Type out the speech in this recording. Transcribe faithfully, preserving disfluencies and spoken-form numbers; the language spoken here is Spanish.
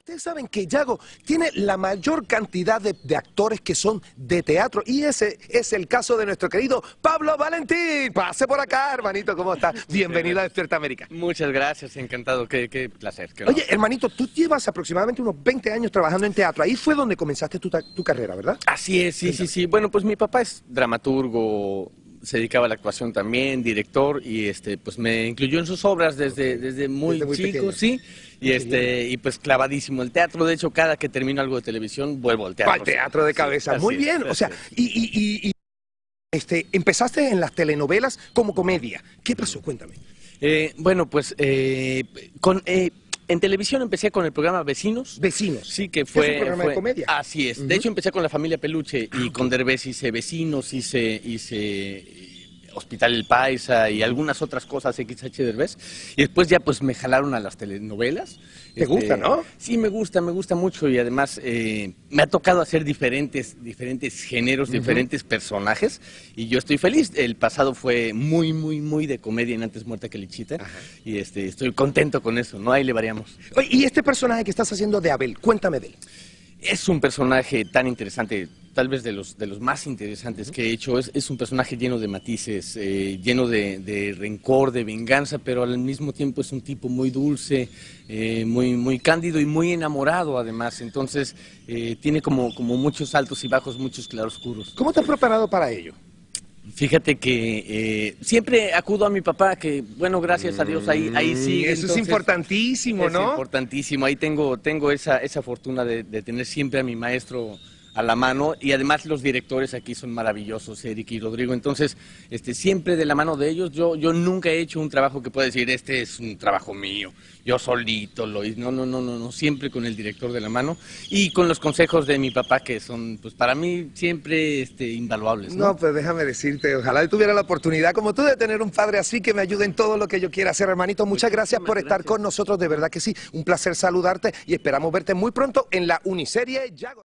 Ustedes saben que Yago tiene la mayor cantidad de, de actores que son de teatro y ese es el caso de nuestro querido Pablo Valentín. Pase por acá, hermanito, ¿cómo estás? Bienvenido a Despierta América. Muchas gracias, encantado, qué, qué placer. Qué Oye, hermanito, tú llevas aproximadamente unos veinte años trabajando en teatro. Ahí fue donde comenzaste tu, tu carrera, ¿verdad? Así es, sí, sí, sí. Bueno, pues mi papá es dramaturgo, se dedicaba a la actuación también, director, y este, pues me incluyó en sus obras desde, okay. desde muy, desde muy chico, pequeño. Sí. Y este, y pues clavadísimo el teatro. De hecho, cada que termino algo de televisión, vuelvo al teatro. Al teatro de cabeza. Sí, muy es, bien. O sea, y, y, y, y este, empezaste en las telenovelas como comedia. ¿Qué pasó? Cuéntame. Eh, bueno, pues eh, con eh, en televisión empecé con el programa Vecinos. Vecinos. Sí, que fue... ¿Es un programa fue, de comedia? Así es. Uh-huh. De hecho, empecé con La Familia Peluche y con Derbez hice Vecinos, hice... hice Hospital El Paisa y algunas otras cosas X H Derbez, y después ya pues me jalaron a las telenovelas. ¿Te este, gusta, no? Sí, me gusta, me gusta mucho, y además eh, me ha tocado hacer diferentes, diferentes géneros, uh-huh. diferentes personajes, y yo estoy feliz. El pasado fue muy, muy, muy de comedia en Antes Muerta que Lechita, ajá. y este, estoy contento con eso, ¿no? Ahí le variamos. Oye, y este personaje que estás haciendo de Abel, cuéntame de él. Es un personaje tan interesante, tal vez de los, de los más interesantes que he hecho. Es, es un personaje lleno de matices, eh, lleno de, de rencor, de venganza, pero al mismo tiempo es un tipo muy dulce, eh, muy, muy cándido y muy enamorado además. Entonces eh, tiene como, como muchos altos y bajos, muchos claroscuros. ¿Cómo te has preparado para ello? Fíjate que eh, siempre acudo a mi papá, que bueno, gracias a Dios, ahí, ahí sí. Eso entonces, es importantísimo, es ¿no? Es importantísimo, ahí tengo, tengo esa, esa fortuna de, de tener siempre a mi maestro a la mano, y además los directores aquí son maravillosos, Eric y Rodrigo. Entonces este, siempre de la mano de ellos. Yo, yo nunca he hecho un trabajo que pueda decir, este es un trabajo mío, yo solito lo hice. No, no, no, no, no, siempre con el director de la mano y con los consejos de mi papá, que son, pues para mí, siempre este, invaluables, ¿no? No, pues déjame decirte, ojalá yo tuviera la oportunidad, como tú, de tener un padre así que me ayude en todo lo que yo quiera hacer, hermanito. Muchas gracias por estar con nosotros, de verdad que sí, un placer saludarte y esperamos verte muy pronto en la uniserie Yago.